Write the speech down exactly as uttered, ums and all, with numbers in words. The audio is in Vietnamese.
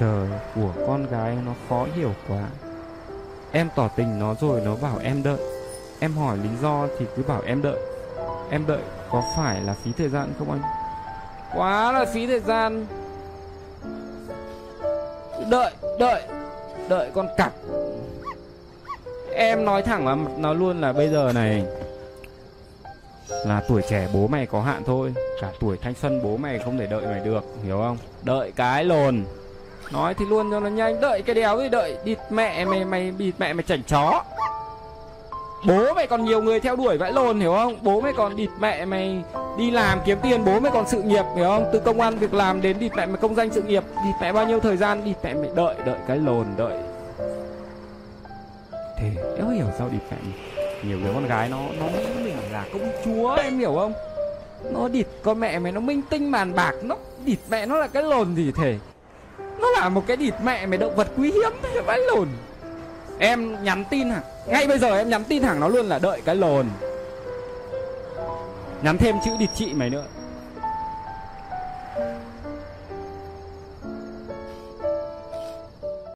chờ của con gái nó khó hiểu quá. Em tỏ tình nó rồi nó bảo em đợi. Em hỏi lý do thì cứ bảo em đợi. Em đợi có phải là phí thời gian không anh? Quá là phí thời gian. Đợi, đợi, đợi con cặc. Em nói thẳng vào mặt nó luôn là bây giờ này là tuổi trẻ bố mày có hạn thôi. Cả tuổi thanh xuân bố mày không thể đợi mày được, hiểu không? Đợi cái lồn. Nói thì luôn cho nó nhanh. Đợi cái đéo gì đợi. Địt mẹ mày, mày địt mẹ mày chảnh chó. Bố mày còn nhiều người theo đuổi vãi lồn, hiểu không? Bố mày còn địt mẹ mày đi làm kiếm tiền. Bố mày còn sự nghiệp, hiểu không? Từ công ăn việc làm đến địt mẹ mày công danh sự nghiệp. Địt mẹ bao nhiêu thời gian. Địt mẹ mày đợi, đợi cái lồn, đợi. Thế đéo hiểu sao địt mẹ mày. Nhiều đứa con gái nó nó nghĩ mình là công chúa, em hiểu không? Nó địt con mẹ mày, nó minh tinh màn bạc. Nó địt mẹ nó là cái lồn gì thể. Nó là một cái địt mẹ mày động vật quý hiếm thế vãi lồn. Em nhắn tin hả? Ngay bây giờ em nhắn tin thẳng nó luôn là đợi cái lồn. Nhắn thêm chữ địt chị mày nữa.